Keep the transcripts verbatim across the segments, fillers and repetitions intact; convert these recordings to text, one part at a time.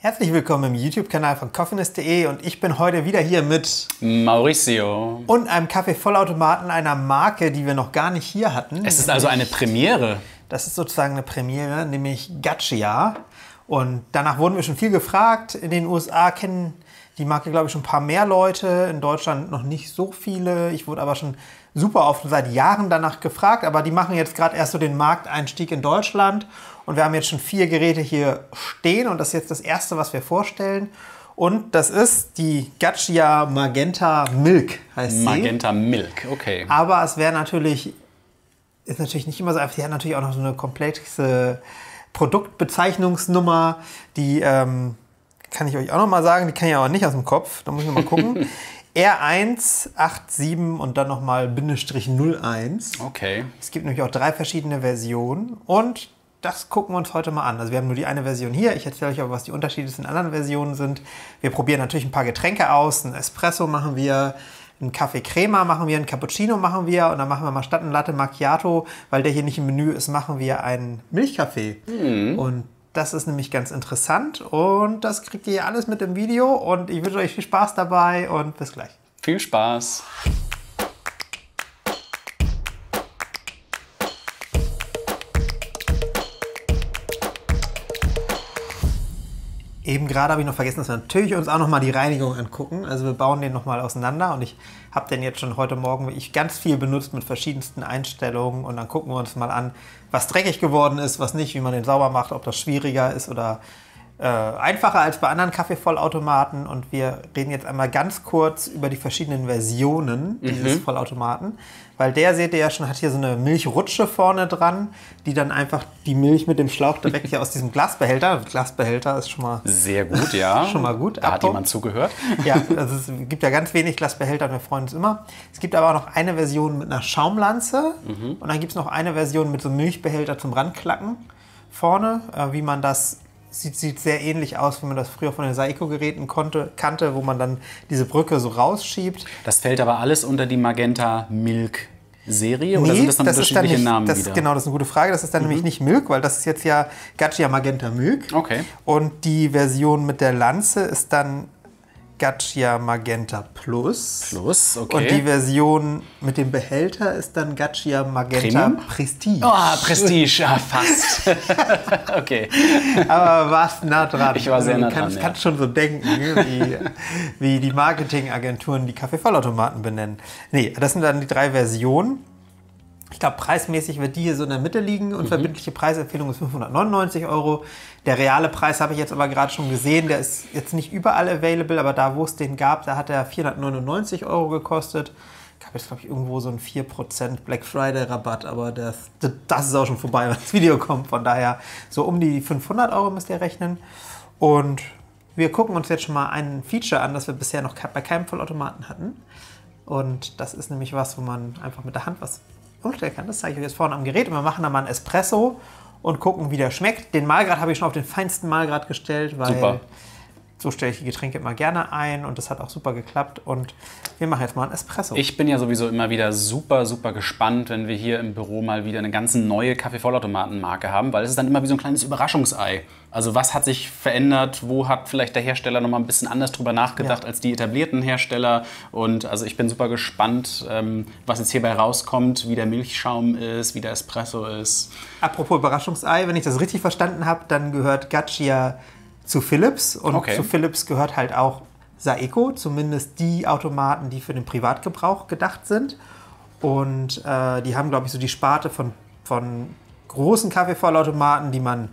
Herzlich willkommen im YouTube-Kanal von Coffinist punkt de und ich bin heute wieder hier mit Mauricio und einem Kaffeevollautomaten einer Marke, die wir noch gar nicht hier hatten. Es ist also eine Premiere. Das ist sozusagen eine Premiere, nämlich Gaccia. Und danach wurden wir schon viel gefragt. In den U S A kennen die Marke, glaube ich, schon ein paar mehr Leute. In Deutschland noch nicht so viele. Ich wurde aber schon super oft seit Jahren danach gefragt. Aber die machen jetzt gerade erst so den Markteinstieg in Deutschland. Und wir haben jetzt schon vier Geräte hier stehen. Und das ist jetzt das erste, was wir vorstellen. Und das ist die Gaccia Magenta Milk, heißt sie. Magenta Milk, okay. Aber es wäre natürlich, ist natürlich nicht immer so einfach. Sie hat natürlich auch noch so eine komplexe Produktbezeichnungsnummer. Die ähm, kann ich euch auch noch mal sagen. Die kann ich aber nicht aus dem Kopf. Da muss ich noch mal gucken. R eins acht sieben und dann nochmal Bindestrich null eins. Okay. Es gibt nämlich auch drei verschiedene Versionen. Und das gucken wir uns heute mal an. Also wir haben nur die eine Version hier. Ich erzähle euch aber, was die Unterschiede in anderen Versionen sind. Wir probieren natürlich ein paar Getränke aus. Ein Espresso machen wir, einen Kaffee Crema machen wir, einen Cappuccino machen wir. Und dann machen wir mal statt ein Latte Macchiato, weil der hier nicht im Menü ist, machen wir einen Milchkaffee. Mhm. Und das ist nämlich ganz interessant. Und das kriegt ihr alles mit im Video. Und ich wünsche euch viel Spaß dabei und bis gleich. Viel Spaß. Eben gerade habe ich noch vergessen, dass wir natürlich uns auch noch mal die Reinigung angucken. Also wir bauen den noch mal auseinander und ich habe den jetzt schon heute Morgen wirklich ganz viel benutzt mit verschiedensten Einstellungen und dann gucken wir uns mal an, was dreckig geworden ist, was nicht, wie man den sauber macht, ob das schwieriger ist oder äh, einfacher als bei anderen Kaffeevollautomaten. Und wir reden jetzt einmal ganz kurz über die verschiedenen Versionen dieses mhm. Vollautomaten. Weil der, seht ihr ja schon, hat hier so eine Milchrutsche vorne dran, die dann einfach die Milch mit dem Schlauch direkt hier aus diesem Glasbehälter, Glasbehälter ist schon mal sehr gut, ja. schon mal gut. Da hat jemand zugehört. Ja, also es gibt ja ganz wenig Glasbehälter und wir freuen uns immer. Es gibt aber auch noch eine Version mit einer Schaumlanze mhm. und dann gibt es noch eine Version mit so einem Milchbehälter zum Ranklacken vorne, äh, wie man das Sieht, sieht sehr ähnlich aus, wie man das früher von den Saeco-Geräten kannte, wo man dann diese Brücke so rausschiebt. Das fällt aber alles unter die Magenta Milk Serie oder nee, sind das dann das unterschiedliche dann nicht, Namen das, wieder? Genau, das ist eine gute Frage. Das ist dann mhm. nämlich nicht Milk, weil das ist jetzt ja Gaccia Magenta Milk. Okay. Und die Version mit der Lanze ist dann Gaccia Magenta Plus. Plus, okay. Und die Version mit dem Behälter ist dann Gaccia Magenta Premium? Prestige. Oh, Prestige, ja, fast. Okay. Aber warst nah dran. Ich war sehr nah dran. Du kannst, ja. kannst schon so denken, wie, wie die Marketingagenturen die Kaffeevollautomaten benennen. Nee, das sind dann die drei Versionen. Ich glaube, preismäßig wird die hier so in der Mitte liegen. Unverbindliche mhm. Preisempfehlung ist fünfhundertneunundneunzig Euro. Der reale Preis habe ich jetzt aber gerade schon gesehen. Der ist jetzt nicht überall available, aber da, wo es den gab, da hat er vierhundertneunundneunzig Euro gekostet. Gab jetzt, glaube ich, irgendwo so einen vier Prozent Black Friday Rabatt, aber das, das ist auch schon vorbei, wenn das Video kommt. Von daher so um die fünfhundert Euro müsst ihr rechnen. Und wir gucken uns jetzt schon mal ein Feature an, das wir bisher noch bei keinem Vollautomaten hatten. Und das ist nämlich was, wo man einfach mit der Hand was umstellen kann. Das zeige ich euch jetzt vorne am Gerät. Und wir machen dann mal einen Espresso und gucken, wie der schmeckt. Den Mahlgrad habe ich schon auf den feinsten Mahlgrad gestellt, weil super. So stelle ich die Getränke immer gerne ein und das hat auch super geklappt. Und wir machen jetzt mal einen Espresso. Ich bin ja sowieso immer wieder super, super gespannt, wenn wir hier im Büro mal wieder eine ganz neue Kaffeevollautomatenmarke haben, weil es ist dann immer wie so ein kleines Überraschungsei. Also was hat sich verändert, wo hat vielleicht der Hersteller noch mal ein bisschen anders drüber nachgedacht ja. als die etablierten Hersteller. Und also ich bin super gespannt, was jetzt hierbei rauskommt, wie der Milchschaum ist, wie der Espresso ist. Apropos Überraschungsei, wenn ich das richtig verstanden habe, dann gehört Gaccia zu Philips und okay. zu Philips gehört halt auch Saeco, zumindest die Automaten, die für den Privatgebrauch gedacht sind. Und äh, die haben, glaube ich, so die Sparte von, von großen Kaffeevollautomaten, die man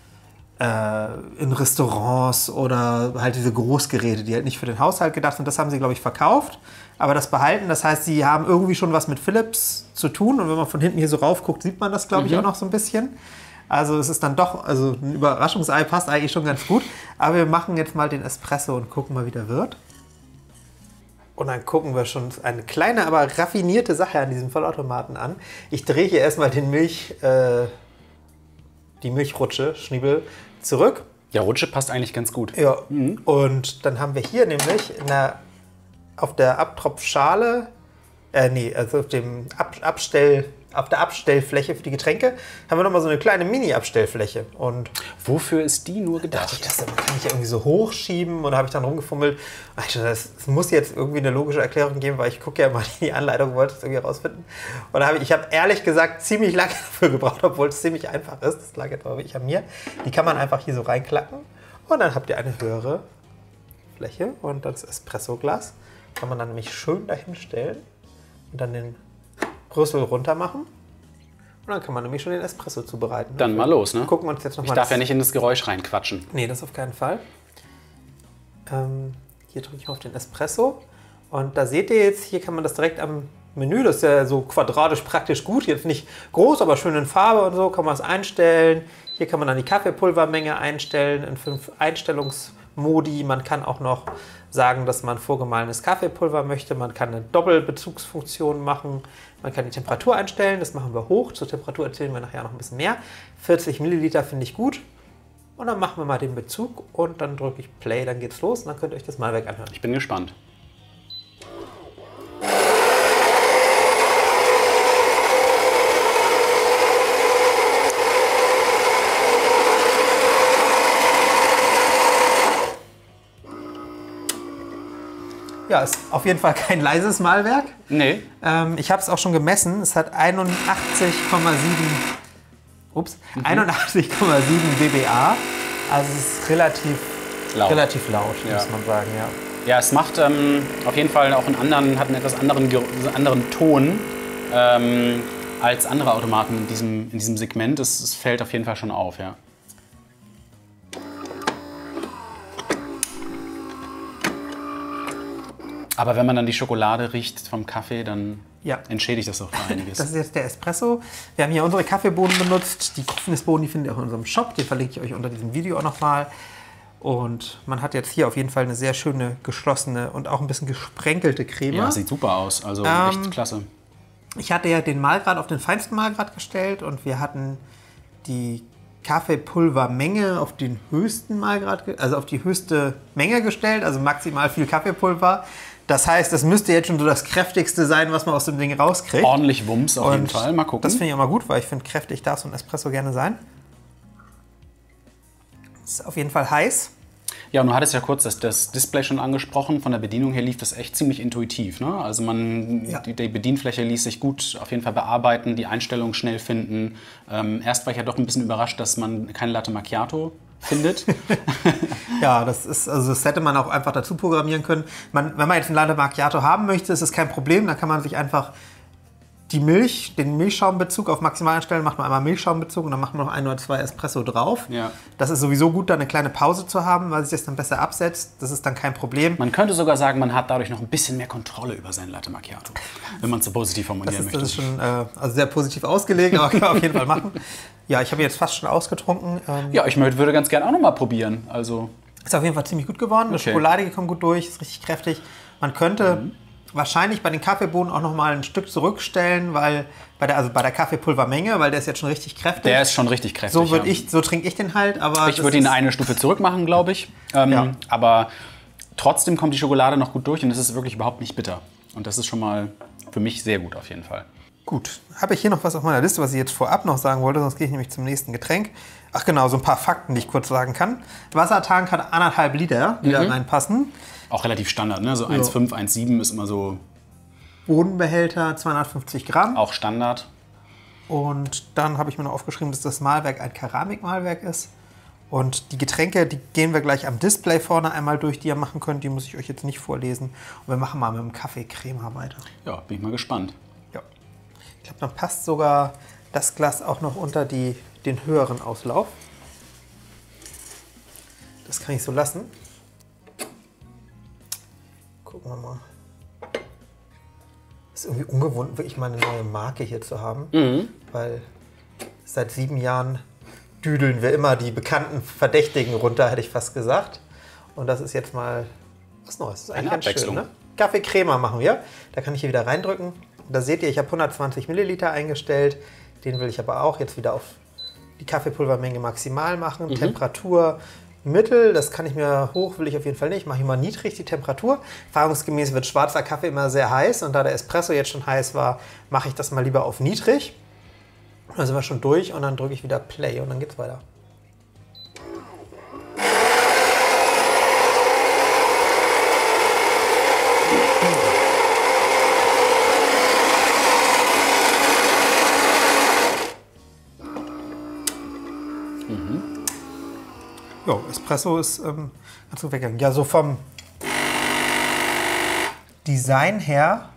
äh, in Restaurants oder halt diese Großgeräte, die halt nicht für den Haushalt gedacht sind, das haben sie, glaube ich, verkauft. Aber das behalten, das heißt, sie haben irgendwie schon was mit Philips zu tun. Und wenn man von hinten hier so rauf guckt, sieht man das, glaube ich, mhm. auch noch so ein bisschen. Also es ist dann doch, also ein Überraschungsei passt eigentlich schon ganz gut. Aber wir machen jetzt mal den Espresso und gucken mal, wie der wird. Und dann gucken wir schon eine kleine, aber raffinierte Sache an diesem Vollautomaten an. Ich drehe hier erstmal den Milch, äh, die Milchrutsche, Schniebel, zurück. Ja, Rutsche passt eigentlich ganz gut. Ja, mhm. Und dann haben wir hier nämlich in der, auf der Abtropfschale, äh, nee, also auf dem Ab Abstell auf der Abstellfläche für die Getränke haben wir nochmal so eine kleine Mini-Abstellfläche. Und wofür ist die nur gedacht? Ich, das kann ich ja irgendwie so hochschieben und da habe ich dann rumgefummelt. Das muss jetzt irgendwie eine logische Erklärung geben, weil ich gucke ja mal in die Anleitung, wollte es irgendwie rausfinden. Und da habe ich, ich habe ehrlich gesagt ziemlich lange dafür gebraucht, obwohl es ziemlich einfach ist. Das lag jetzt aber wirklich an mir. Die kann man einfach hier so reinklacken und dann habt ihr eine höhere Fläche und das Espresso-Glas kann man dann nämlich schön dahin stellen und dann den Rüssel runter machen. Und dann kann man nämlich schon den Espresso zubereiten. Dann mal los, ne? Gucken wir uns jetzt noch ich mal darf ja nicht in das Geräusch reinquatschen. Nee, das auf keinen Fall. Ähm, hier drücke ich auf den Espresso. Und da seht ihr jetzt, hier kann man das direkt am Menü, das ist ja so quadratisch praktisch gut, jetzt nicht groß, aber schön in Farbe und so, kann man es einstellen. Hier kann man dann die Kaffeepulvermenge einstellen in fünf Einstellungsmodi. Man kann auch noch sagen, dass man vorgemahlenes Kaffeepulver möchte. Man kann eine Doppelbezugsfunktion machen. Man kann die Temperatur einstellen, das machen wir hoch. Zur Temperatur erzählen wir nachher noch ein bisschen mehr. vierzig Milliliter finde ich gut. Und dann machen wir mal den Bezug und dann drücke ich Play, dann geht's los und dann könnt ihr euch das Mahlwerk anhören. Ich bin gespannt. Ja, ist auf jeden Fall kein leises Mahlwerk. Nee. Ähm, ich habe es auch schon gemessen. Es hat einundachtzig Komma sieben ups, mhm. einundachtzig Komma sieben dBA. Also es ist relativ laut, relativ laut ja. muss man sagen. Ja, ja es macht ähm, auf jeden Fall auch einen anderen, hat einen etwas anderen, anderen Ton ähm, als andere Automaten in diesem, in diesem Segment. Es, es fällt auf jeden Fall schon auf, ja. Aber wenn man dann die Schokolade riecht vom Kaffee, dann ja. entschädigt das auch einiges. Das ist jetzt der Espresso. Wir haben hier unsere Kaffeebohnen benutzt. Die Kopfnussbohnen, die findet ihr auch in unserem Shop. Den verlinke ich euch unter diesem Video auch nochmal. Und man hat jetzt hier auf jeden Fall eine sehr schöne, geschlossene und auch ein bisschen gesprenkelte Creme. Ja, sieht super aus. Also ähm, echt klasse. Ich hatte ja den Mahlgrad auf den feinsten Mahlgrad gestellt und wir hatten die Kaffeepulvermenge auf den höchsten Mahlgrad, also auf die höchste Menge gestellt, also maximal viel Kaffeepulver. Das heißt, das müsste jetzt schon so das kräftigste sein, was man aus dem Ding rauskriegt. Ordentlich Wumms auf jeden Fall. Mal gucken. Das finde ich auch mal gut, weil ich finde, kräftig darf so ein Espresso gerne sein. Ist auf jeden Fall heiß. Ja, und du hattest ja kurz das, das Display schon angesprochen. Von der Bedienung her lief das echt ziemlich intuitiv. Ne? Also man, ja. die, die Bedienfläche ließ sich gut auf jeden Fall bearbeiten, die Einstellungen schnell finden. Ähm, erst war ich ja doch ein bisschen überrascht, dass man keine Latte Macchiato findet. Ja, das ist, also das hätte man auch einfach dazu programmieren können. Man, wenn man jetzt ein Latte Macchiato haben möchte, ist das kein Problem. Da kann man sich einfach die Milch, den Milchschaumbezug auf maximal einstellen, macht man einmal Milchschaumbezug und dann macht man noch ein oder zwei Espresso drauf. Ja. Das ist sowieso gut, da eine kleine Pause zu haben, weil sich das dann besser absetzt. Das ist dann kein Problem. Man könnte sogar sagen, man hat dadurch noch ein bisschen mehr Kontrolle über sein Latte Macchiato, wenn man es so positiv formulieren das ist, möchte. Das ist schon äh, also sehr positiv ausgelegt, aber kann man auf jeden Fall machen. Ja, ich habe jetzt fast schon ausgetrunken. Ähm ja, ich würde ganz gerne auch noch mal probieren. Also ist auf jeden Fall ziemlich gut geworden. Okay. Die Schokolade kommt gut durch, ist richtig kräftig. Man könnte mhm. wahrscheinlich bei den Kaffeebohnen auch noch mal ein Stück zurückstellen, weil bei der, also bei der Kaffeepulvermenge, weil der ist jetzt schon richtig kräftig. Der ist schon richtig kräftig. So, ja. ich, so trinke ich den halt. Aber ich würde ihn eine Stufe zurück machen, glaube ich. Ähm, ja. Aber trotzdem kommt die Schokolade noch gut durch und es ist wirklich überhaupt nicht bitter. Und das ist schon mal für mich sehr gut auf jeden Fall. Gut, habe ich hier noch was auf meiner Liste, was ich jetzt vorab noch sagen wollte, sonst gehe ich nämlich zum nächsten Getränk. Ach genau, so ein paar Fakten, die ich kurz sagen kann. Wassertank hat anderthalb Liter, die mhm. da reinpassen. Auch relativ Standard, ne? So ja. eins Komma fünf, eins Komma sieben ist immer so... Bodenbehälter, zweihundertfünfzig Gramm. Auch Standard. Und dann habe ich mir noch aufgeschrieben, dass das Mahlwerk ein Keramikmahlwerk ist. Und die Getränke, die gehen wir gleich am Display vorne einmal durch, die ihr machen könnt. Die muss ich euch jetzt nicht vorlesen. Und wir machen mal mit dem Kaffee Crema weiter. Ja, bin ich mal gespannt. Ja. Ich glaube, dann passt sogar das Glas auch noch unter die, den höheren Auslauf. Das kann ich so lassen. Gucken wir mal. Es ist irgendwie ungewohnt, wirklich mal eine neue Marke hier zu haben. Mhm. Weil seit sieben Jahren düdeln wir immer die bekannten Verdächtigen runter, hätte ich fast gesagt. Und das ist jetzt mal was Neues. Das ist eigentlich ganz schön, ne? Kaffee Crema machen wir. Da kann ich hier wieder reindrücken. Da seht ihr, ich habe hundertzwanzig Milliliter eingestellt. Den will ich aber auch jetzt wieder auf die Kaffeepulvermenge maximal machen. Mhm. Temperatur mittel, das kann ich mir hoch, will ich auf jeden Fall nicht. Mache ich mal niedrig die Temperatur. Erfahrungsgemäß wird schwarzer Kaffee immer sehr heiß und da der Espresso jetzt schon heiß war, mache ich das mal lieber auf niedrig. Dann sind wir schon durch und dann drücke ich wieder Play und dann geht's weiter. Jo, Espresso ist ähm, ganz gut weggegangen. Ja, so vom Design her,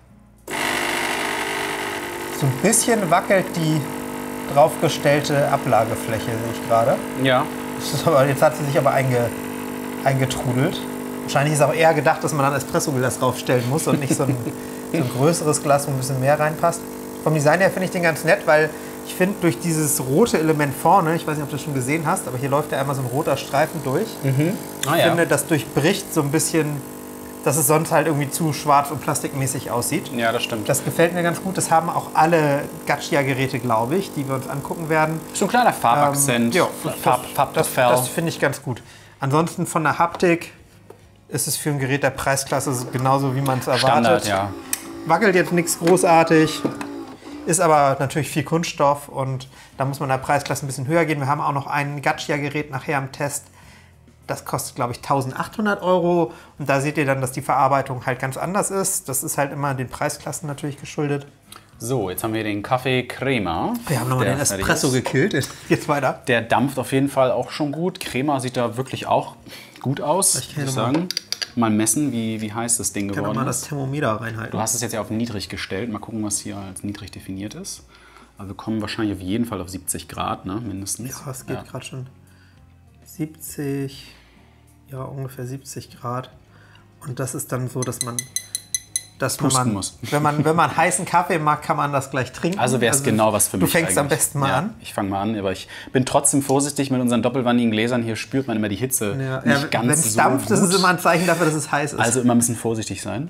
so ein bisschen wackelt die draufgestellte Ablagefläche, sehe ich gerade. Ja. Das ist aber, jetzt hat sie sich aber einge, eingetrudelt. Wahrscheinlich ist auch eher gedacht, dass man dann Espresso-Glas draufstellen muss und nicht so ein, so ein größeres Glas, wo ein bisschen mehr reinpasst. Vom Design her finde ich den ganz nett, weil ich finde, durch dieses rote Element vorne, ich weiß nicht, ob du das schon gesehen hast, aber hier läuft ja einmal so ein roter Streifen durch. Mhm. Ah, ich ja. finde, das durchbricht so ein bisschen, dass es sonst halt irgendwie zu schwarz und plastikmäßig aussieht. Ja, das stimmt. Das gefällt mir ganz gut. Das haben auch alle Gaccia-Geräte, glaube ich, die wir uns angucken werden. So ein kleiner Farbakzent. Ähm, ja, Farb, Farb das das, das finde ich ganz gut. Ansonsten von der Haptik ist es für ein Gerät der Preisklasse genauso, wie man es erwartet. Standard, ja. Wackelt jetzt nichts großartig. Ist aber natürlich viel Kunststoff und da muss man in der Preisklasse ein bisschen höher gehen. Wir haben auch noch ein Gaccia-Gerät nachher im Test. Das kostet, glaube ich, eintausendachthundert Euro. Und da seht ihr dann, dass die Verarbeitung halt ganz anders ist. Das ist halt immer den Preisklassen natürlich geschuldet. So, jetzt haben wir den Kaffee Crema. Wir haben nochmal den Espresso gekillt. Jetzt weiter. Der dampft auf jeden Fall auch schon gut. Crema sieht da wirklich auch gut aus, ich würde ich sagen. Mal messen, wie, wie heiß das Ding geworden ist. Ich kann mal das Thermometer reinhalten. Du hast es jetzt ja auf niedrig gestellt. Mal gucken, was hier als niedrig definiert ist. Aber wir kommen wahrscheinlich auf jeden Fall auf siebzig Grad, ne? Mindestens. Ja, es geht ja. gerade schon. siebzig, ja ungefähr siebzig Grad. Und das ist dann so, dass man, dass Pusten wenn man, muss. Wenn man, wenn man heißen Kaffee mag, kann man das gleich trinken. Also wäre es also genau was für mich. Du fängst eigentlich. am besten mal ja, an. Ich fange mal an, aber ich bin trotzdem vorsichtig mit unseren doppelwandigen Gläsern. Hier spürt man immer die Hitze ja. nicht ja, ganz Wenn es so dampft, gut. ist es immer ein Zeichen dafür, dass es heiß ist. Also immer ein bisschen vorsichtig sein.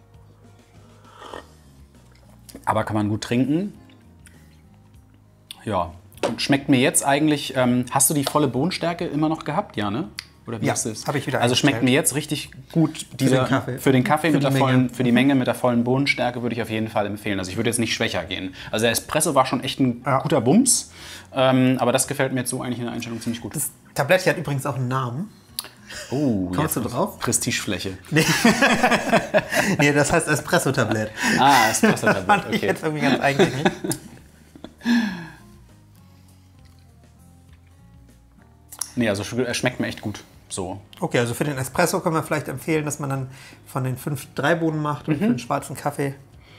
Aber kann man gut trinken. Ja, schmeckt mir jetzt eigentlich, ähm, hast du die volle Bohnenstärke immer noch gehabt, ja, ne? Oder wie ja, hast du es? habe ich wieder Also schmeckt mir jetzt richtig gut. Dieser, für den Kaffee. Für den Kaffee für mit der Menge. vollen, für die Menge mit der vollen Bohnenstärke würde ich auf jeden Fall empfehlen. Also ich würde jetzt nicht schwächer gehen. Also der Espresso war schon echt ein ja. guter Bums. Ähm, aber das gefällt mir jetzt so eigentlich in der Einstellung ziemlich gut. Das Tablettchen hat übrigens auch einen Namen. Oh, kommst du drauf? Prestigefläche. Nee. Nee, das heißt Espresso-Tablett. Ah, Espresso-Tablett, Fand okay. ich jetzt irgendwie ganz eingängig. Nee, also er schmeckt mir echt gut. So. Okay, also für den Espresso können wir vielleicht empfehlen, dass man dann von den fünf drei Bohnen macht und mhm. für den schwarzen Kaffee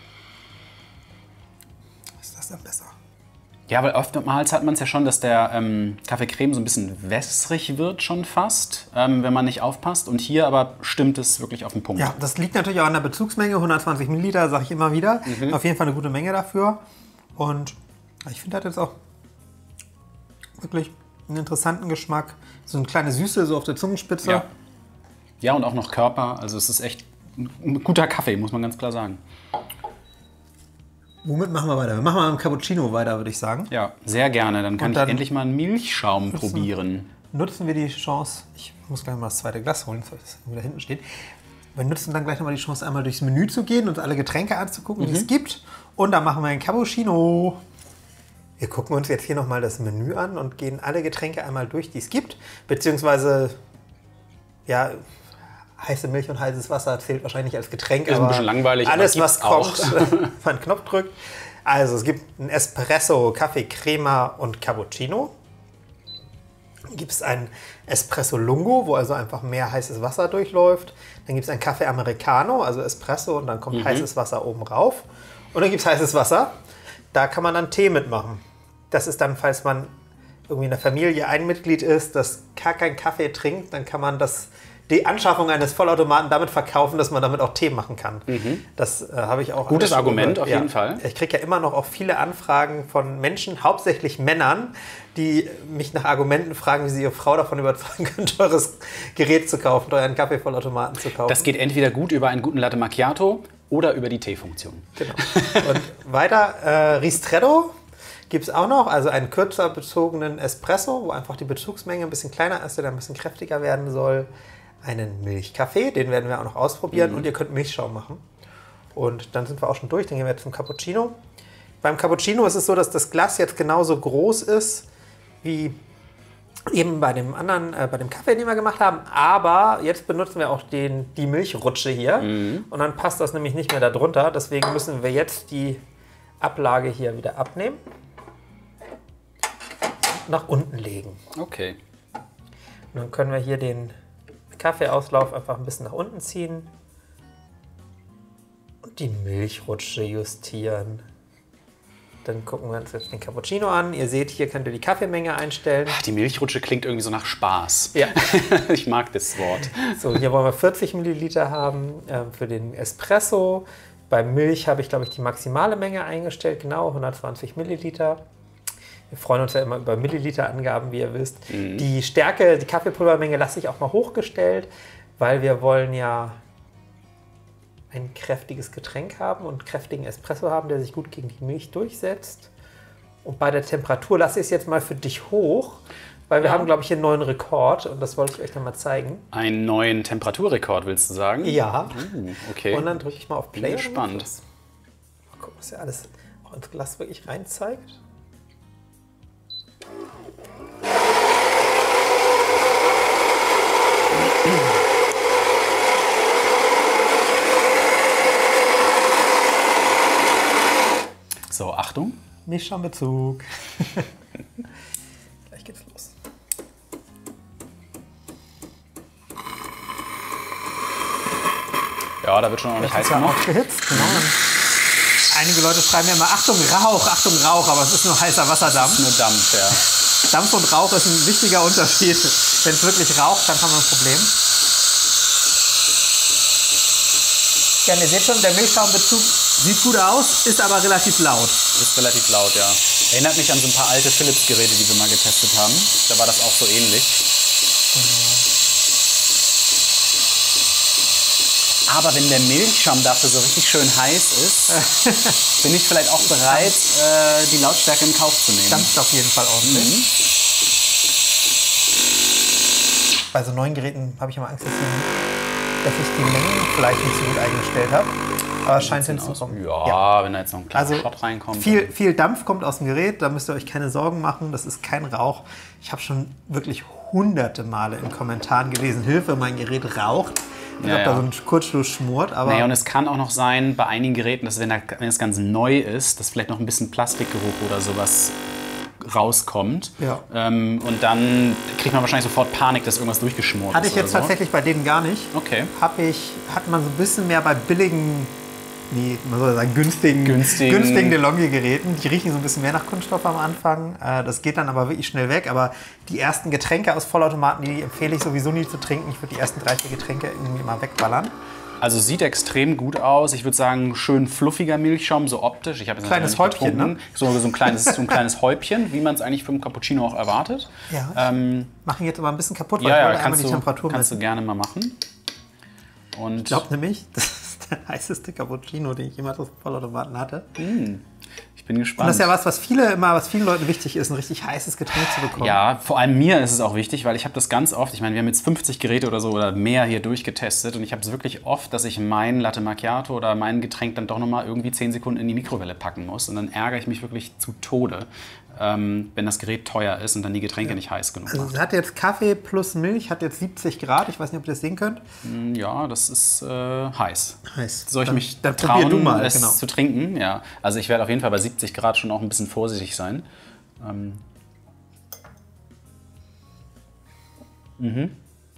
ist das dann besser. Ja, weil oftmals hat man es ja schon, dass der ähm, Kaffee Creme so ein bisschen wässrig wird schon fast, ähm, wenn man nicht aufpasst. Und hier aber stimmt es wirklich auf den Punkt. Ja, das liegt natürlich auch an der Bezugsmenge, hundertzwanzig Milliliter, sage ich immer wieder. Mhm. Auf jeden Fall eine gute Menge dafür. Und ich finde, das jetzt auch wirklich einen interessanten Geschmack. So eine kleine Süße so auf der Zungenspitze. Ja, ja und auch noch Körper. Also es ist echt ein guter Kaffee, muss man ganz klar sagen. Womit machen wir weiter? Wir machen mal mit dem Cappuccino weiter, würde ich sagen. Ja, sehr gerne. Dann kann dann ich endlich mal einen Milchschaum nutzen, probieren. Nutzen wir die Chance, ich muss gleich mal das zweite Glas holen, das wieder hinten steht. Wir nutzen dann gleich nochmal die Chance, einmal durchs Menü zu gehen und alle Getränke anzugucken, mhm. die es gibt. Und dann machen wir einen Cappuccino. Wir gucken uns jetzt hier nochmal das Menü an und gehen alle Getränke einmal durch, die es gibt. Beziehungsweise, ja, heiße Milch und heißes Wasser zählt wahrscheinlich als Getränk. Ist aber ein bisschen langweilig, alles, aber was kommt, wenn man einen Knopf drückt. Also es gibt einen Espresso, Kaffee Crema und Cappuccino. Dann gibt es einen Espresso Lungo, wo also einfach mehr heißes Wasser durchläuft. Dann gibt es einen Kaffee Americano, also Espresso, und dann kommt mhm. heißes Wasser oben rauf. Und dann gibt es heißes Wasser. Da kann man dann Tee mitmachen. Das ist dann, falls man irgendwie in der Familie ein Mitglied ist, das gar keinen Kaffee trinkt, dann kann man das, die Anschaffung eines Vollautomaten damit verkaufen, dass man damit auch Tee machen kann. Mhm. Das äh, habe ich auch. Gutes Argument gehört. auf jeden ja. Fall. Ich kriege ja immer noch auch viele Anfragen von Menschen, hauptsächlich Männern, die mich nach Argumenten fragen, wie sie ihre Frau davon überzeugen können, teures Gerät zu kaufen, euren Kaffeevollautomaten zu kaufen. Das geht entweder gut über einen guten Latte Macchiato oder über die Teefunktion. Genau. Und weiter, äh, Ristretto. gibt es auch noch, also einen kürzer bezogenen Espresso, wo einfach die Bezugsmenge ein bisschen kleiner ist, der dann ein bisschen kräftiger werden soll. Einen Milchkaffee, den werden wir auch noch ausprobieren. Mhm. Und ihr könnt Milchschaum machen. Und dann sind wir auch schon durch, dann gehen wir jetzt zum Cappuccino. Beim Cappuccino ist es so, dass das Glas jetzt genauso groß ist wie eben bei dem anderen, äh, bei dem Kaffee, den wir gemacht haben. Aber jetzt benutzen wir auch den, die Milchrutsche hier. Mhm. Und dann passt das nämlich nicht mehr da drunter. Deswegen müssen wir jetzt die Ablage hier wieder abnehmen. Und nach unten legen. Okay. Und dann können wir hier den Kaffeeauslauf einfach ein bisschen nach unten ziehen. Und die Milchrutsche justieren. Dann gucken wir uns jetzt den Cappuccino an. Ihr seht, hier könnt ihr die Kaffeemenge einstellen. Ach, die Milchrutsche klingt irgendwie so nach Spaß. Ja. Ich mag das Wort. So, hier wollen wir vierzig Milliliter haben äh, für den Espresso. Bei Milch habe ich, glaube ich, die maximale Menge eingestellt. Genau, hundertzwanzig Milliliter. Wir freuen uns ja immer über Milliliterangaben, wie ihr wisst. Mhm. Die Stärke, die Kaffeepulvermenge lasse ich auch mal hochgestellt, weil wir wollen ja ein kräftiges Getränk haben und einen kräftigen Espresso haben, der sich gut gegen die Milch durchsetzt. Und bei der Temperatur lasse ich es jetzt mal für dich hoch, weil wir ja. haben, glaube ich, hier einen neuen Rekord und das wollte ich euch dann mal zeigen. Einen neuen Temperaturrekord, willst du sagen? Ja. Uh, okay. Und dann drücke ich mal auf Play. Bin gespannt. Mal gucken, was ja alles auch ins Glas wirklich rein zeigt. So, Achtung. Milchschaumbezug. Gleich geht's los. Ja, da wird schon ordentlich heiß genug. Ja aufgehitzt, genau. Einige Leute schreiben ja immer, Achtung Rauch, Achtung Rauch, aber es ist nur heißer Wasserdampf. Das ist nur Dampf, ja. Dampf und Rauch ist ein wichtiger Unterschied. Wenn es wirklich raucht, dann haben wir ein Problem. Ja, ihr seht schon, der Milchschaumbezug sieht gut aus, ist aber relativ laut. Ist relativ laut, ja. Erinnert mich an so ein paar alte Philips-Geräte, die wir mal getestet haben. Da war das auch so ähnlich. Mhm. Aber wenn der Milchschaum dafür so richtig schön heiß ist, bin ich vielleicht auch bereit, äh, die Lautstärke in Kauf zu nehmen. Dampft auf jeden Fall ordentlich. Mhm. Bei so neuen Geräten habe ich immer Angst, dass, die, dass ich die Mengen vielleicht nicht so gut eingestellt habe. Aber es scheint hinzukommen. Ja, ja, wenn da jetzt noch ein kleiner also Shot reinkommt. Viel, viel Dampf kommt aus dem Gerät, da müsst ihr euch keine Sorgen machen. Das ist kein Rauch. Ich habe schon wirklich hunderte Male in Kommentaren gelesen, Hilfe, mein Gerät raucht. Ich ja, glaube, ja. da so ein Kurzschluss schmort. Aber naja, und es kann auch noch sein, bei einigen Geräten, dass wenn, da, wenn das ganz neu ist, dass vielleicht noch ein bisschen Plastikgeruch oder sowas rauskommt. Ja. Ähm, und dann kriegt man wahrscheinlich sofort Panik, dass irgendwas durchgeschmort Hatte ist. Hatte ich jetzt so. tatsächlich bei denen gar nicht. Okay. Hab ich, hat man so ein bisschen mehr bei billigen, nee, man soll sagen günstigen, günstigen, günstigen DeLonghi-Geräten. Die riechen so ein bisschen mehr nach Kunststoff am Anfang. Das geht dann aber wirklich schnell weg. Aber die ersten Getränke aus Vollautomaten, die empfehle ich sowieso nie zu trinken. Ich würde die ersten drei, vier Getränke irgendwie mal wegballern. Also sieht extrem gut aus. Ich würde sagen, schön fluffiger Milchschaum, so optisch. Ich habe jetzt kleines Häubchen, ne? So, so, ein kleines, so ein kleines Häubchen, wie man es eigentlich vom Cappuccino auch erwartet. Ja, ähm, machen jetzt aber ein bisschen kaputt, weil ja, ich ja, wollte einmal die du, Temperatur kannst messen. du gerne mal machen. Und ich glaube nämlich, das ist der heißeste Cappuccino, den ich jemals aus dem Vollautomaten hatte. Mm. Ich bin gespannt. Und das ist ja was, was, viele immer, was vielen Leuten wichtig ist, ein richtig heißes Getränk zu bekommen. Ja, vor allem mir ist es auch wichtig, weil ich habe das ganz oft, ich meine, wir haben jetzt fünfzig Geräte oder so oder mehr hier durchgetestet und ich habe es wirklich oft, dass ich mein Latte Macchiato oder mein Getränk dann doch nochmal irgendwie zehn Sekunden in die Mikrowelle packen muss und dann ärgere ich mich wirklich zu Tode, ähm, wenn das Gerät teuer ist und dann die Getränke ja. nicht heiß genug also macht. Es hat jetzt Kaffee plus Milch, hat jetzt siebzig Grad, ich weiß nicht, ob ihr das sehen könnt. Ja, das ist äh, heiß. Heiß. Soll ich dann, mich dann trauen, du mal, es genau. zu trinken? Ja, also ich werde auf jeden Fall bei siebzig Grad schon auch ein bisschen vorsichtig sein. Ähm. Mhm.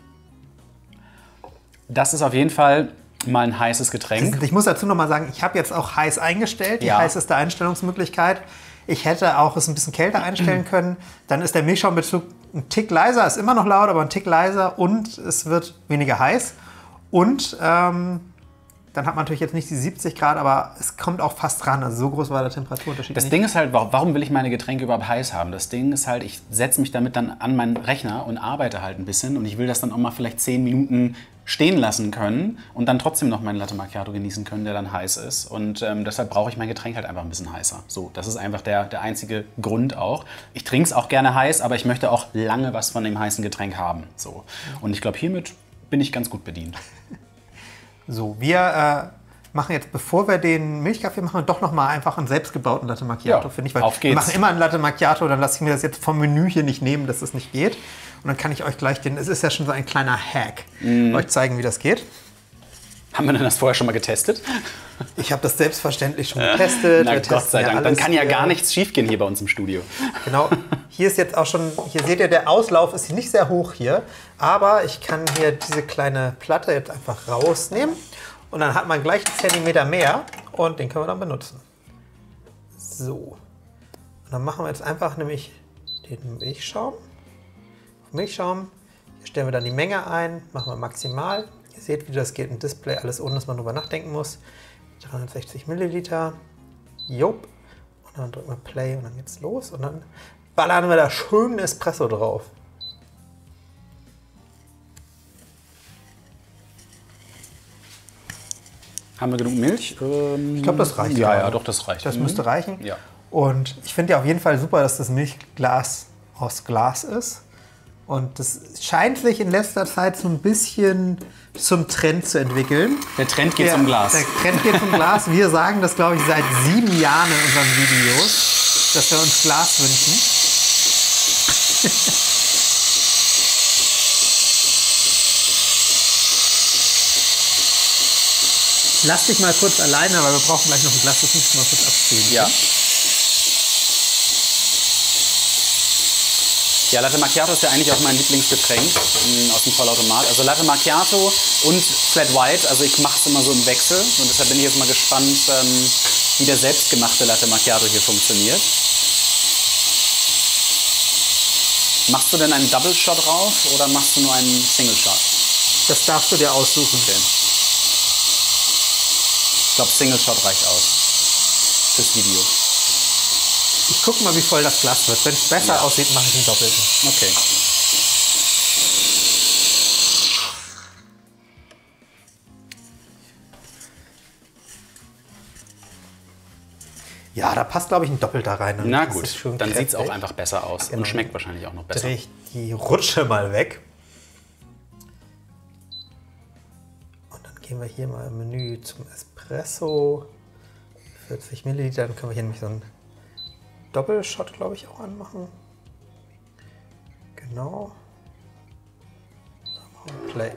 Das ist auf jeden Fall mal ein heißes Getränk. Ich muss dazu noch mal sagen, ich habe jetzt auch heiß eingestellt, die ja. heißeste Einstellungsmöglichkeit. Ich hätte auch es ein bisschen kälter einstellen können. Dann ist der Milchschaumbezug ein Tick leiser, ist immer noch laut, aber ein Tick leiser und es wird weniger heiß. Und ähm, Dann hat man natürlich jetzt nicht die siebzig Grad, aber es kommt auch fast ran. Also so groß war der Temperaturunterschied Das nicht. Ding ist halt, warum will ich meine Getränke überhaupt heiß haben? Das Ding ist halt, ich setze mich damit dann an meinen Rechner und arbeite halt ein bisschen. Und ich will das dann auch mal vielleicht zehn Minuten stehen lassen können und dann trotzdem noch meinen Latte Macchiato genießen können, der dann heiß ist. Und ähm, deshalb brauche ich mein Getränk halt einfach ein bisschen heißer. So, das ist einfach der, der einzige Grund auch. Ich trinke es auch gerne heiß, aber ich möchte auch lange was von dem heißen Getränk haben. So. Und ich glaube, hiermit bin ich ganz gut bedient. So, wir... Äh machen jetzt, bevor wir den Milchkaffee machen, doch noch mal einfach einen selbstgebauten Latte Macchiato, ja, finde ich. Weil auf geht's. Wir machen immer einen Latte Macchiato, dann lasse ich mir das jetzt vom Menü hier nicht nehmen, dass das nicht geht. Und dann kann ich euch gleich den, es ist ja schon so ein kleiner Hack, mm. euch zeigen, wie das geht. Haben wir denn das vorher schon mal getestet? Ich habe das selbstverständlich schon getestet. Na wir Gott sei Dank, ja dann kann ja hier. gar nichts schiefgehen hier bei uns im Studio. Genau, hier ist jetzt auch schon, hier seht ihr, der Auslauf ist nicht sehr hoch hier, aber ich kann hier diese kleine Platte jetzt einfach rausnehmen. Und dann hat man gleich einen Zentimeter mehr und den können wir dann benutzen. So. Und dann machen wir jetzt einfach nämlich den Milchschaum. Auf Milchschaum. Hier stellen wir dann die Menge ein, machen wir maximal. Ihr seht, wie das geht im Display, alles ohne, dass man drüber nachdenken muss. dreihundertsechzig Milliliter. Jupp. Und dann drücken wir Play und dann geht's los. Und dann ballern wir da schön Espresso drauf. Haben wir genug Milch? Ähm, ich glaube, das reicht. Ja, ja, doch, das reicht. Das mhm. müsste reichen. Ja. Und ich finde ja auf jeden Fall super, dass das Milchglas aus Glas ist. Und das scheint sich in letzter Zeit so ein bisschen zum Trend zu entwickeln. Der Trend geht der, zum Glas. Der Trend geht zum Glas. Wir sagen das, glaube ich, seit sieben Jahren in unseren Videos, dass wir uns Glas wünschen. Lass dich mal kurz alleine, weil wir brauchen gleich noch ein Glas, das müssen wir mal kurz abziehen. Ja. Ja, Latte Macchiato ist ja eigentlich auch mein Lieblingsgetränk mh, aus dem Vollautomat. Also Latte Macchiato und Flat White, also ich mache es immer so im Wechsel. Und deshalb bin ich jetzt mal gespannt, ähm, wie der selbstgemachte Latte Macchiato hier funktioniert. Machst du denn einen Double Shot drauf oder machst du nur einen Single Shot? Das darfst du dir aussuchen. Okay. Ich glaube, Single Shot reicht aus fürs Video. Ich gucke mal, wie voll das Glas wird. Wenn es besser ja. aussieht, mache ich einen doppelten. Okay. Ja, da passt, glaube ich, ein doppelter rein. Na gut, dann sieht es auch einfach besser aus genau. und schmeckt wahrscheinlich auch noch besser. Drehe ich die Rutsche mal weg. Und dann gehen wir hier mal im Menü zum Espresso. vierzig Milliliter, dann können wir hier nämlich so einen Doppelshot, glaube ich, auch anmachen. Genau. Play.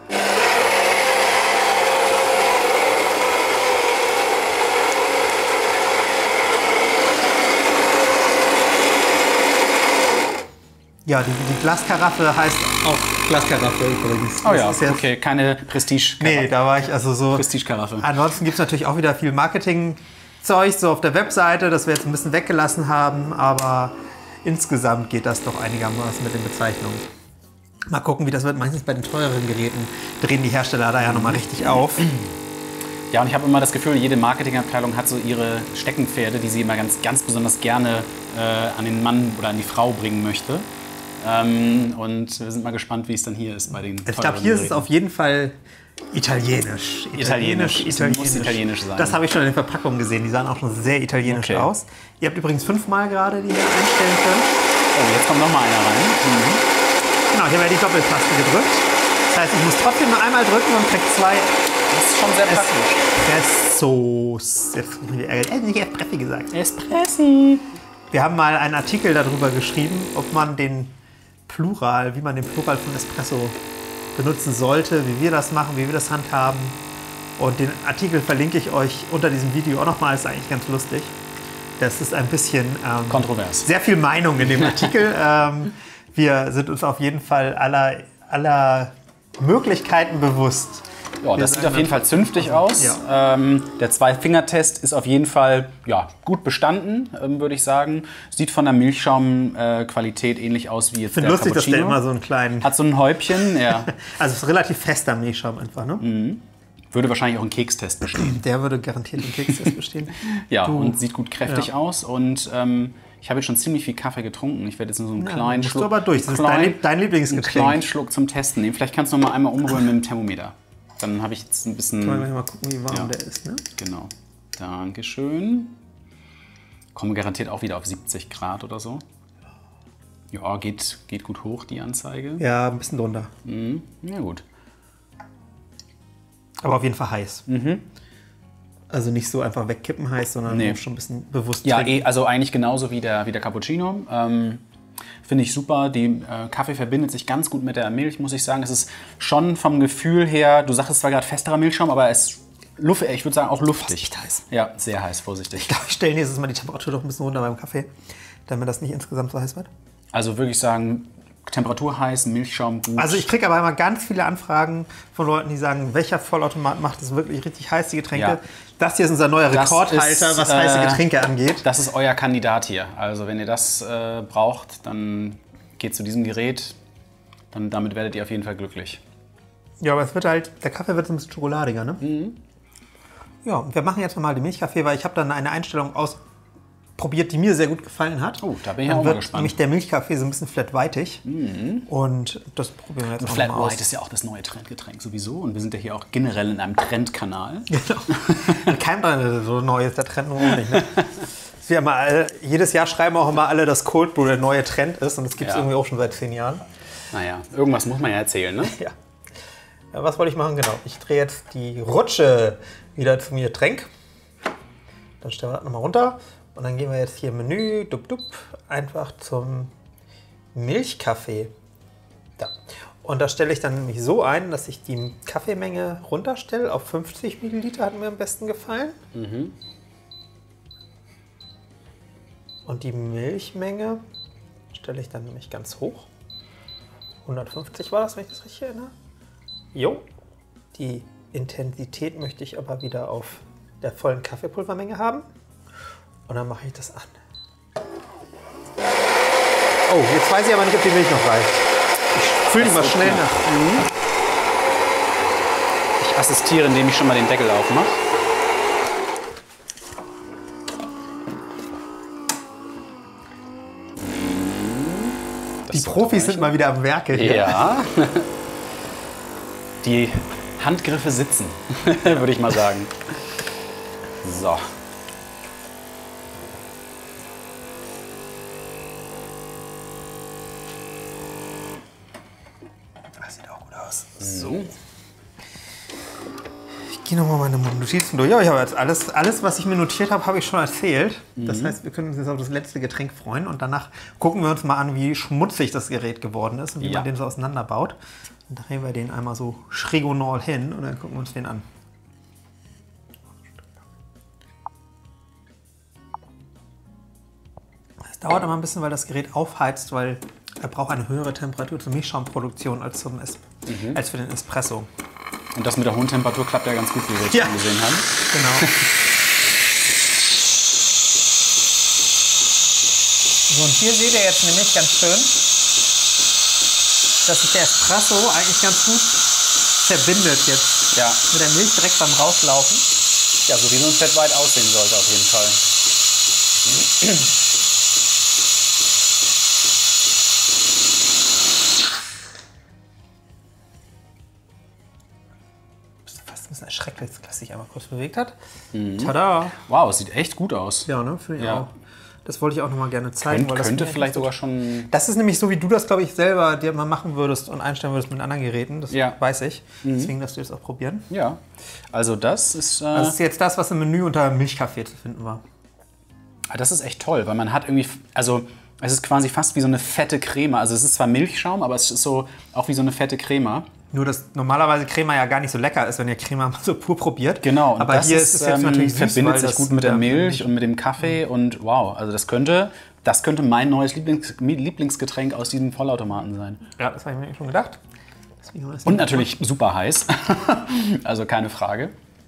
Ja, die, die Glaskaraffe heißt auch Glaskaraffe übrigens. Oh ja, okay, keine Prestige-Karaffe. Nee, da war ich also so... Prestige-Karaffe. Ansonsten gibt es natürlich auch wieder viel Marketing-Zeug so auf der Webseite, das wir jetzt ein bisschen weggelassen haben, aber insgesamt geht das doch einigermaßen mit den Bezeichnungen. Mal gucken, wie das wird. Meistens bei den teureren Geräten drehen die Hersteller da ja nochmal richtig auf. Ja, und ich habe immer das Gefühl, jede Marketingabteilung hat so ihre Steckenpferde, die sie immer ganz, ganz besonders gerne äh, an den Mann oder an die Frau bringen möchte. Ähm, und wir sind mal gespannt, wie es dann hier ist bei den Ich glaube, hier ist es auf jeden Fall italienisch. Italienisch, italienisch. italienisch. Muss italienisch sein. Das habe ich schon in den Verpackungen gesehen. Die sahen auch schon sehr italienisch okay. aus. Ihr habt übrigens fünfmal gerade die hier einstellen können. Oh, jetzt kommt noch mal einer rein. Mhm. Genau, hier werde die Doppeltaste gedrückt. Das heißt, ich muss trotzdem nur einmal drücken und krieg zwei. Das ist schon sehr praktisch. Espressos. Jetzt habe ich nicht Espressi gesagt. Espressi. Wir haben mal einen Artikel darüber geschrieben, ob man den Plural, wie man den Plural von Espresso benutzen sollte, wie wir das machen, wie wir das handhaben. Und den Artikel verlinke ich euch unter diesem Video auch nochmal. Ist eigentlich ganz lustig. Das ist ein bisschen ähm, kontrovers. Sehr viel Meinung in dem Artikel. ähm, wir sind uns auf jeden Fall aller, aller Möglichkeiten bewusst. Ja, das sieht auf jeden Fall zünftig aus. Ja. Ähm, der Zwei-Finger-Test ist auf jeden Fall ja, gut bestanden, ähm, würde ich sagen. Sieht von der Milchschaumqualität äh, ähnlich aus wie jetzt der lustig, Cappuccino. Dass der immer so einen kleinen... Hat so ein Häubchen, ja. Also es ist relativ fester Milchschaum einfach, ne? Mhm. Würde wahrscheinlich auch einen Kekstest bestehen. Der würde garantiert einen Kekstest bestehen. Ja, du, und sieht gut kräftig ja. aus. Und ähm, ich habe jetzt schon ziemlich viel Kaffee getrunken. Ich werde jetzt nur so einen ja, kleinen Schluck. Du aber durch. Das klein, ist dein, dein Lieblingsgetränk. Einen kleinen Schluck zum Testen nehmen. Vielleicht kannst du noch mal einmal umrühren mit dem Thermometer. Dann habe ich jetzt ein bisschen. Können wir mal gucken, wie warm ja, der ist, ne? Genau. Dankeschön. Kommen garantiert auch wieder auf siebzig Grad oder so. Ja, geht, geht gut hoch, die Anzeige. Ja, ein bisschen drunter. Mhm. Ja, gut. Aber auf jeden Fall heiß. Mhm. Also nicht so einfach wegkippen heiß, sondern nee. schon ein bisschen bewusst Ja, eh, also eigentlich genauso wie der, wie der Cappuccino. Ähm, Finde ich super. Die äh, Kaffee verbindet sich ganz gut mit der Milch, muss ich sagen. Es ist schon vom Gefühl her, du sagtest zwar gerade festerer Milchschaum, aber es Luft, ich würde sagen auch luftig. Fast heiß. Ja, sehr heiß, vorsichtig. Ich glaube, ich stelle nächstes Mal die Temperatur doch ein bisschen runter beim Kaffee, damit das nicht insgesamt so heiß wird. Also wirklich sagen, Temperatur heiß, Milchschaum gut. Also ich kriege aber immer ganz viele Anfragen von Leuten, die sagen, welcher Vollautomat macht es wirklich richtig heiß, die Getränke. Ja. Das hier ist unser neuer Rekordhalter, ist, was heiße äh, Getränke angeht. Das ist euer Kandidat hier. Also wenn ihr das äh, braucht, dann geht zu diesem Gerät. Dann, damit werdet ihr auf jeden Fall glücklich. Ja, aber es wird halt, der Kaffee wird ein bisschen schokoladiger, ne? Mhm. Ja, und wir machen jetzt mal den Milchkaffee, weil ich habe dann eine Einstellung ausprobiert, die mir sehr gut gefallen hat. Oh, da bin ich dann auch mal wird gespannt. Nämlich der Milchkaffee so ein bisschen flat whiteig. Mhm. Und das probieren wir jetzt und auch Flat mal aus. White ist ja auch das neue Trendgetränk sowieso. Und wir sind ja hier auch generell in einem Trendkanal. Genau. Kein Trend, so neu ist der Trend nur nicht. Ne? Wir immer alle, jedes Jahr schreiben auch immer alle, dass Cold Brew der neue Trend ist. Und das gibt es ja. irgendwie auch schon seit zehn Jahren. Naja, irgendwas muss man ja erzählen, ne? Ja. Ja, was wollte ich machen? Genau. Ich drehe jetzt die Rutsche wieder zum Getränk. Dann stellen wir das nochmal runter. Und dann gehen wir jetzt hier im Menü, dup, dup, einfach zum Milchkaffee. Da. Und da stelle ich dann nämlich so ein, dass ich die Kaffeemenge runterstelle auf fünfzig Milliliter, hat mir am besten gefallen. Mhm. Und die Milchmenge stelle ich dann nämlich ganz hoch. hundertfünfzig war das, wenn ich das richtig erinnere. Jo. Die Intensität möchte ich aber wieder auf der vollen Kaffeepulvermenge haben. Und dann mache ich das an. Oh, jetzt weiß ich aber nicht, ob die Milch noch reicht. Ich fülle die mal schnell nach. Mhm. Ich assistiere, indem ich schon mal den Deckel aufmache. Die Profis sind mal wieder am Werke hier. Ja. Die Handgriffe sitzen, würde ich mal sagen. So. Das sieht auch gut aus. So. Ich gehe nochmal meine Notizen durch. Ja, ich habe jetzt alles, alles, was ich mir notiert habe, habe ich schon erzählt. Mhm. Das heißt, wir können uns jetzt auf das letzte Getränk freuen und danach gucken wir uns mal an, wie schmutzig das Gerät geworden ist und wie ja. man den so auseinanderbaut. Und dann drehen wir den einmal so schrägonal hin und dann gucken wir uns den an. Es dauert immer ein bisschen, weil das Gerät aufheizt, weil er braucht eine höhere Temperatur zur Milchschaumproduktion als, zum es mhm. als für den Espresso. Und das mit der hohen Temperatur klappt ja ganz gut, wie wir jetzt ja. schon gesehen haben. Genau. So, und hier seht ihr jetzt nämlich ganz schön, dass sich der Espresso eigentlich ganz gut verbindet jetzt ja. mit der Milch direkt beim Rauslaufen. Ja, so wie so ein Flat White aussehen sollte auf jeden Fall. Fast ein bisschen erschrecklich, dass sich einmal kurz bewegt hat. Mhm. Tada! Wow, es sieht echt gut aus. Ja, ne? Finde ich ja. auch. Das wollte ich auch noch mal gerne zeigen. Könnt, weil das könnte vielleicht sogar schon... Das ist nämlich so, wie du das, glaube ich, selber dir mal machen würdest und einstellen würdest mit anderen Geräten. Das ja. weiß ich. Mhm. Deswegen darfst du das auch probieren. Ja, also das ist... Äh das ist jetzt das, was im Menü unter Milchkaffee zu finden war. Das ist echt toll, weil man hat irgendwie... Also es ist quasi fast wie so eine fette Creme. Also es ist zwar Milchschaum, aber es ist so auch wie so eine fette Creme. Nur, dass normalerweise Crema ja gar nicht so lecker ist, wenn ihr Crema mal so pur probiert. Genau. Aber hier ist es jetzt ähm, natürlich süß, verbindet sich das gut mit der Milch und mit dem Kaffee. Und wow, also das könnte, das könnte mein neues Lieblings, Lieblingsgetränk aus diesem Vollautomaten sein. Ja, das habe ich mir schon gedacht. Und natürlich super heiß. Also keine Frage.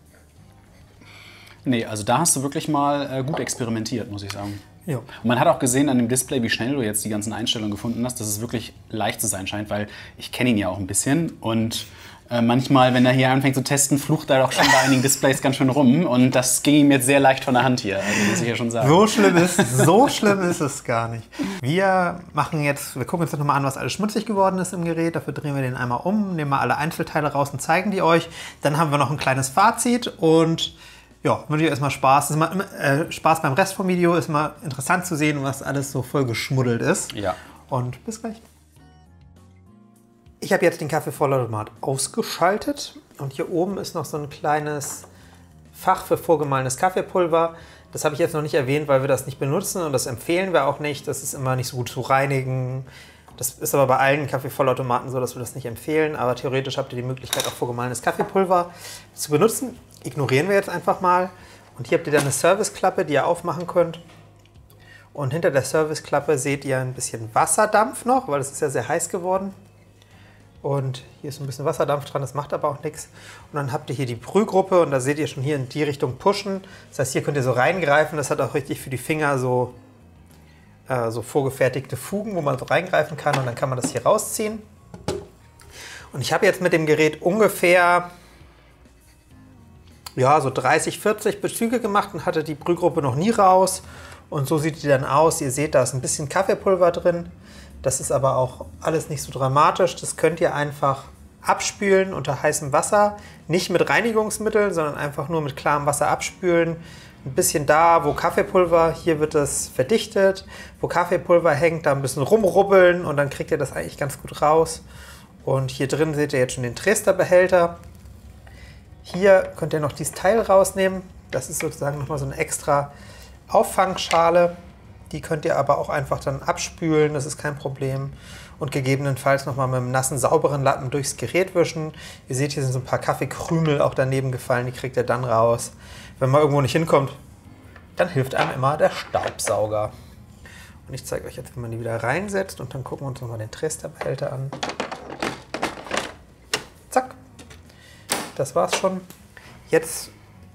Nee, also da hast du wirklich mal äh, gut experimentiert, muss ich sagen. Ja. Und man hat auch gesehen an dem Display, wie schnell du jetzt die ganzen Einstellungen gefunden hast, dass es wirklich leicht zu sein scheint, weil ich kenne ihn ja auch ein bisschen und Äh, manchmal, wenn er hier anfängt zu testen, flucht er doch schon bei einigen Displays ganz schön rum. Und das ging ihm jetzt sehr leicht von der Hand hier, also muss ich ja schon sagen. So schlimm ist, so schlimm ist es gar nicht. Wir machen jetzt, wir gucken uns jetzt nochmal an, was alles schmutzig geworden ist im Gerät. Dafür drehen wir den einmal um, nehmen mal alle Einzelteile raus und zeigen die euch. Dann haben wir noch ein kleines Fazit und ja, wünsche ich erstmal Spaß. Ist mal, äh, Spaß beim Rest vom Video. Ist mal interessant zu sehen, was alles so voll geschmuddelt ist. Ja. Und bis gleich. Ich habe jetzt den Kaffeevollautomat ausgeschaltet und hier oben ist noch so ein kleines Fach für vorgemahlenes Kaffeepulver. Das habe ich jetzt noch nicht erwähnt, weil wir das nicht benutzen und das empfehlen wir auch nicht. Das ist immer nicht so gut zu reinigen. Das ist aber bei allen Kaffeevollautomaten so, dass wir das nicht empfehlen. Aber theoretisch habt ihr die Möglichkeit, auch vorgemahlenes Kaffeepulver zu benutzen. Ignorieren wir jetzt einfach mal. Und hier habt ihr dann eine Serviceklappe, die ihr aufmachen könnt. Und hinter der Serviceklappe seht ihr ein bisschen Wasserdampf noch, weil es ist ja sehr heiß geworden. Und hier ist ein bisschen Wasserdampf dran, das macht aber auch nichts. Und dann habt ihr hier die Brühgruppe und da seht ihr schon hier in die Richtung pushen. Das heißt, hier könnt ihr so reingreifen. Das hat auch richtig für die Finger so, äh, so vorgefertigte Fugen, wo man so reingreifen kann. Und dann kann man das hier rausziehen. Und ich habe jetzt mit dem Gerät ungefähr ja, so dreißig, vierzig Bezüge gemacht und hatte die Brühgruppe noch nie raus. Und so sieht die dann aus. Ihr seht, da ist ein bisschen Kaffeepulver drin. Das ist aber auch alles nicht so dramatisch. Das könnt ihr einfach abspülen unter heißem Wasser. Nicht mit Reinigungsmittel, sondern einfach nur mit klarem Wasser abspülen. Ein bisschen da, wo Kaffeepulver, hier wird es verdichtet. Wo Kaffeepulver hängt, da ein bisschen rumrubbeln und dann kriegt ihr das eigentlich ganz gut raus. Und hier drin seht ihr jetzt schon den Trester-Behälter. Hier könnt ihr noch dieses Teil rausnehmen. Das ist sozusagen nochmal so eine extra Auffangschale. Die könnt ihr aber auch einfach dann abspülen, das ist kein Problem. Und gegebenenfalls nochmal mit einem nassen, sauberen Lappen durchs Gerät wischen. Ihr seht, hier sind so ein paar Kaffeekrümel auch daneben gefallen, die kriegt ihr dann raus. Wenn man irgendwo nicht hinkommt, dann hilft einem immer der Staubsauger. Und ich zeige euch jetzt, wie man die wieder reinsetzt und dann gucken wir uns nochmal den Trester-Behälter an. Zack. Das war's schon. Jetzt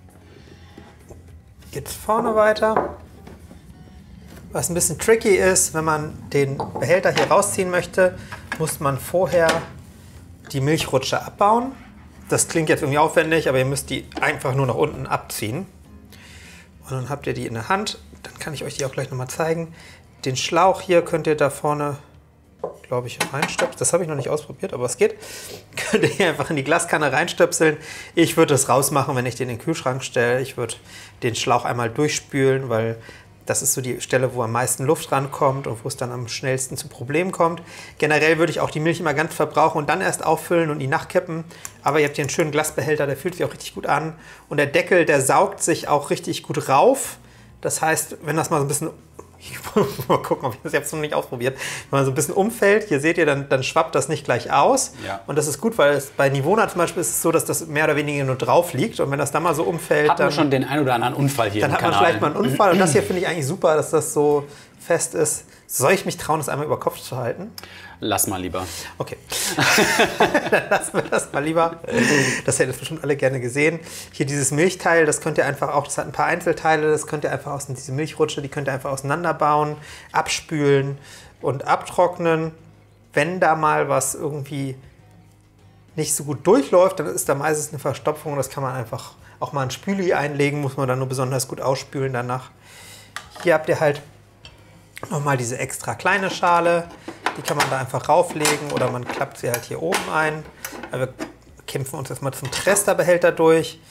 geht's vorne weiter. Was ein bisschen tricky ist, wenn man den Behälter hier rausziehen möchte, muss man vorher die Milchrutsche abbauen. Das klingt jetzt irgendwie aufwendig, aber ihr müsst die einfach nur nach unten abziehen. Und dann habt ihr die in der Hand. Dann kann ich euch die auch gleich nochmal zeigen. Den Schlauch hier könnt ihr da vorne, glaube ich, reinstöpseln. Das habe ich noch nicht ausprobiert, aber es geht. Könnt ihr hier einfach in die Glaskanne reinstöpseln. Ich würde das rausmachen, wenn ich den in den Kühlschrank stelle. Ich würde den Schlauch einmal durchspülen, weil das ist so die Stelle, wo am meisten Luft rankommt und wo es dann am schnellsten zu Problemen kommt. Generell würde ich auch die Milch immer ganz verbrauchen und dann erst auffüllen und die nachkippen. Aber ihr habt hier einen schönen Glasbehälter, der fühlt sich auch richtig gut an. Und der Deckel, der saugt sich auch richtig gut rauf. Das heißt, wenn das mal so ein bisschen... Ich muss mal gucken, ob ich das jetzt noch nicht ausprobiert. Wenn man so ein bisschen umfällt, hier seht ihr, dann, dann schwappt das nicht gleich aus. Ja. Und das ist gut, weil es bei Nivona zum Beispiel ist es so, dass das mehr oder weniger nur drauf liegt. Und wenn das dann mal so umfällt, hat man dann schon den ein oder anderen Unfall hier dann im hat man Kanal. vielleicht mal einen Unfall. Und das hier finde ich eigentlich super, dass das so fest ist. Soll ich mich trauen, das einmal über Kopf zu halten? Lass mal lieber. Okay. Dann lassen wir das mal lieber. Das hättet ihr bestimmt alle gerne gesehen. Hier dieses Milchteil, das könnt ihr einfach auch, das hat ein paar Einzelteile, das könnt ihr einfach aus, diese Milchrutsche, die könnt ihr einfach auseinanderbauen, abspülen und abtrocknen. Wenn da mal was irgendwie nicht so gut durchläuft, dann ist da meistens eine Verstopfung. Das kann man einfach auch mal ein Spüli einlegen, muss man dann nur besonders gut ausspülen danach. Hier habt ihr halt nochmal diese extra kleine Schale. Die kann man da einfach rauflegen oder man klappt sie halt hier oben ein. Wir kämpfen uns jetzt mal zum Trester-Behälter durch.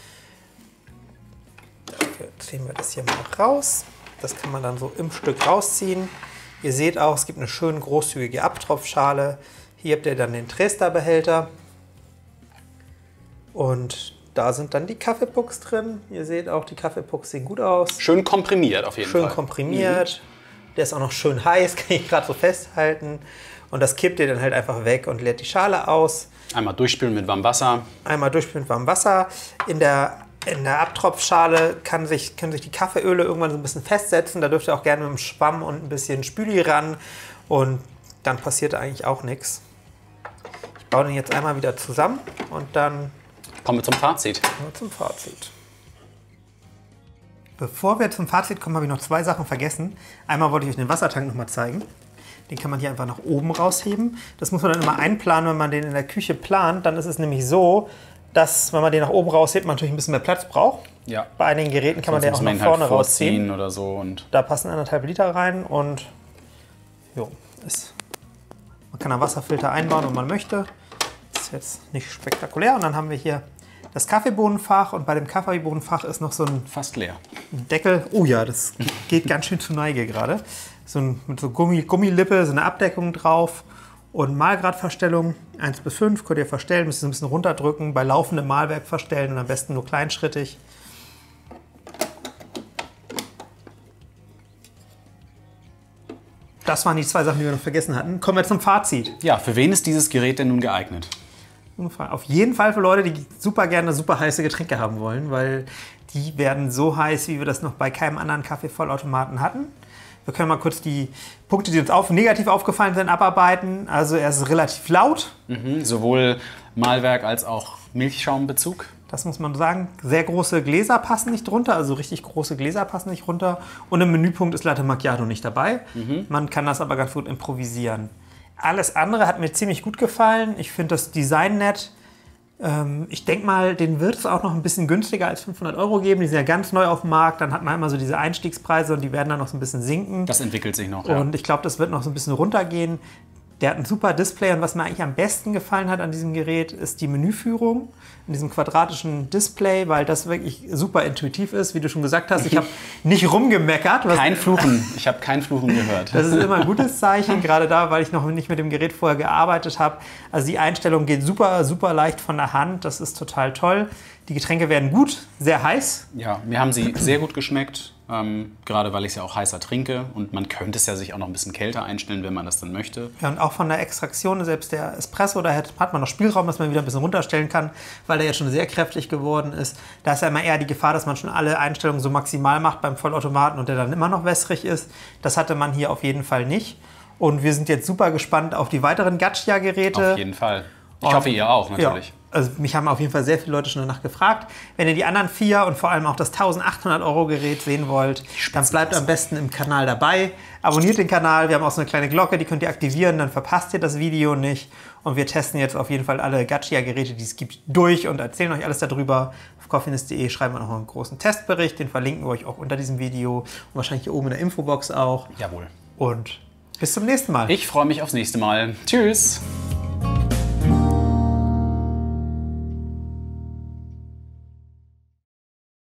Dafür ziehen wir das hier mal raus. Das kann man dann so im Stück rausziehen. Ihr seht auch, es gibt eine schön großzügige Abtropfschale. Hier habt ihr dann den Trester-Behälter. Und da sind dann die Kaffeepucks drin. Ihr seht auch, die Kaffeepucks sehen gut aus. Schön komprimiert auf jeden schön Fall. Schön komprimiert. Mhm. Der ist auch noch schön heiß, kann ich gerade so festhalten. Und das kippt ihr dann halt einfach weg und leert die Schale aus. Einmal durchspülen mit warmem Wasser. Einmal durchspülen mit warmem Wasser. In der, in der Abtropfschale kann sich, können sich die Kaffeeöle irgendwann so ein bisschen festsetzen. Da dürft ihr auch gerne mit dem Schwamm und ein bisschen Spüli ran. Und dann passiert eigentlich auch nichts. Ich baue den jetzt einmal wieder zusammen und dann kommen wir zum Fazit. Kommen wir zum Fazit. Bevor wir zum Fazit kommen, habe ich noch zwei Sachen vergessen. Einmal wollte ich euch den Wassertank noch mal zeigen. Den kann man hier einfach nach oben rausheben. Das muss man dann immer einplanen, wenn man den in der Küche plant. Dann ist es nämlich so, dass, wenn man den nach oben raushebt, man natürlich ein bisschen mehr Platz braucht. Ja. Bei einigen Geräten kann Sonst man den auch nach vorne halt rausziehen. Oder so und da passen anderthalb Liter rein und jo, ist, man kann einen Wasserfilter einbauen, wenn man möchte. Das ist jetzt nicht spektakulär. Und dann haben wir hier das Kaffeebohnenfach und bei dem Kaffeebohnenfach ist noch so ein fast leer. Deckel. Oh ja, das geht ganz schön zu Neige gerade. So ein, mit so Gummi, Gummilippe, so eine Abdeckung drauf und Mahlgradverstellung eins bis fünf könnt ihr verstellen, müsst ihr ein bisschen runterdrücken, bei laufendem Mahlwerk verstellen und am besten nur kleinschrittig. Das waren die zwei Sachen, die wir noch vergessen hatten. Kommen wir zum Fazit. Ja, für wen ist dieses Gerät denn nun geeignet? Auf jeden Fall für Leute, die super gerne super heiße Getränke haben wollen, weil die werden so heiß, wie wir das noch bei keinem anderen Kaffeevollautomaten hatten. Wir können mal kurz die Punkte, die uns auf, negativ aufgefallen sind, abarbeiten. Also er ist relativ laut. Mhm, sowohl Mahlwerk als auch Milchschaumbezug. Das muss man sagen. Sehr große Gläser passen nicht drunter, also richtig große Gläser passen nicht runter. Und im Menüpunkt ist Latte Macchiato nicht dabei. Mhm. Man kann das aber ganz gut improvisieren. Alles andere hat mir ziemlich gut gefallen. Ich finde das Design nett. Ähm, ich denke mal, den wird es auch noch ein bisschen günstiger als fünfhundert Euro geben. Die sind ja ganz neu auf dem Markt. Dann hat man immer so diese Einstiegspreise und die werden dann noch so ein bisschen sinken. Das entwickelt sich noch, ja. Und ich glaube, das wird noch so ein bisschen runtergehen. Der hat ein super Display und was mir eigentlich am besten gefallen hat an diesem Gerät, ist die Menüführung in diesem quadratischen Display, weil das wirklich super intuitiv ist, wie du schon gesagt hast. Ich habe nicht rumgemeckert. Kein Fluchen. Ich habe kein Fluchen gehört. Das ist immer ein gutes Zeichen, gerade da, weil ich noch nicht mit dem Gerät vorher gearbeitet habe. Also die Einstellung geht super, super leicht von der Hand. Das ist total toll. Die Getränke werden gut, sehr heiß. Ja, mir haben sie sehr gut geschmeckt. Ähm, gerade weil ich es ja auch heißer trinke und man könnte es ja sich auch noch ein bisschen kälter einstellen, wenn man das dann möchte. Ja, und auch von der Extraktion, selbst der Espresso, da hat, hat man noch Spielraum, dass man wieder ein bisschen runterstellen kann, weil der jetzt schon sehr kräftig geworden ist. Da ist ja immer eher die Gefahr, dass man schon alle Einstellungen so maximal macht beim Vollautomaten und der dann immer noch wässrig ist. Das hatte man hier auf jeden Fall nicht. Und wir sind jetzt super gespannt auf die weiteren Gaccia-Geräte. Auf jeden Fall. Ich hoffe, ihr auch, natürlich. Ja. Also mich haben auf jeden Fall sehr viele Leute schon danach gefragt. Wenn ihr die anderen vier und vor allem auch das eintausendachthundert Euro Gerät sehen wollt, dann bleibt am besten im Kanal dabei. Abonniert den Kanal, wir haben auch so eine kleine Glocke, die könnt ihr aktivieren, dann verpasst ihr das Video nicht. Und wir testen jetzt auf jeden Fall alle Gaccia-Geräte, die es gibt, durch und erzählen euch alles darüber. Auf coffeenist punkt de schreiben wir noch einen großen Testbericht, den verlinken wir euch auch unter diesem Video und wahrscheinlich hier oben in der Infobox auch. Jawohl. Und bis zum nächsten Mal. Ich freue mich aufs nächste Mal. Tschüss.